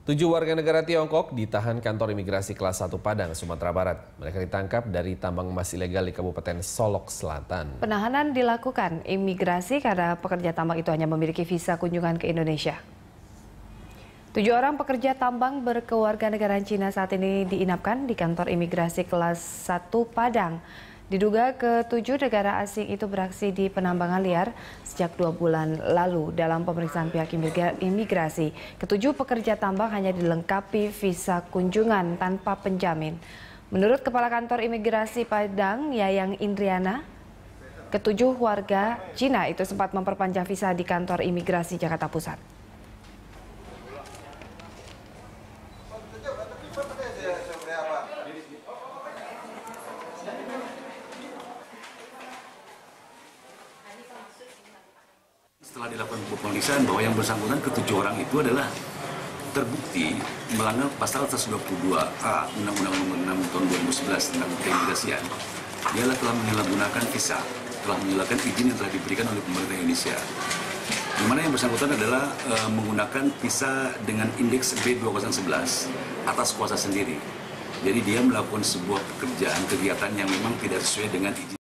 7 warga negara Tiongkok ditahan kantor imigrasi kelas 1 Padang, Sumatera Barat. Mereka ditangkap dari tambang emas ilegal di Kabupaten Solok Selatan. Penahanan dilakukan imigrasi karena pekerja tambang itu hanya memiliki visa kunjungan ke Indonesia. 7 orang pekerja tambang berkewarganegaraan Cina saat ini diinapkan di kantor imigrasi kelas 1 Padang. Diduga ke-7 negara asing itu beraksi di penambangan liar sejak 2 bulan lalu. Dalam pemeriksaan pihak imigrasi, ke-7 pekerja tambang hanya dilengkapi visa kunjungan tanpa penjamin. Menurut Kepala Kantor Imigrasi Padang, Yayang Indriana, ke-7 warga Cina itu sempat memperpanjang visa di kantor imigrasi Jakarta Pusat. Setelah dilakukan pemeriksaan bahwa yang bersangkutan ke-7 orang itu adalah terbukti melanggar pasal 122A Undang-Undang Nomor 6 Tahun 2011 tentang keimigrasian. Dialah telah menyalahgunakan visa, telah menyalahkan izin yang telah diberikan oleh pemerintah Indonesia. Di mana yang bersangkutan adalah menggunakan visa dengan indeks B2011 atas kuasa sendiri. Jadi dia melakukan sebuah pekerjaan kegiatan yang memang tidak sesuai dengan izin.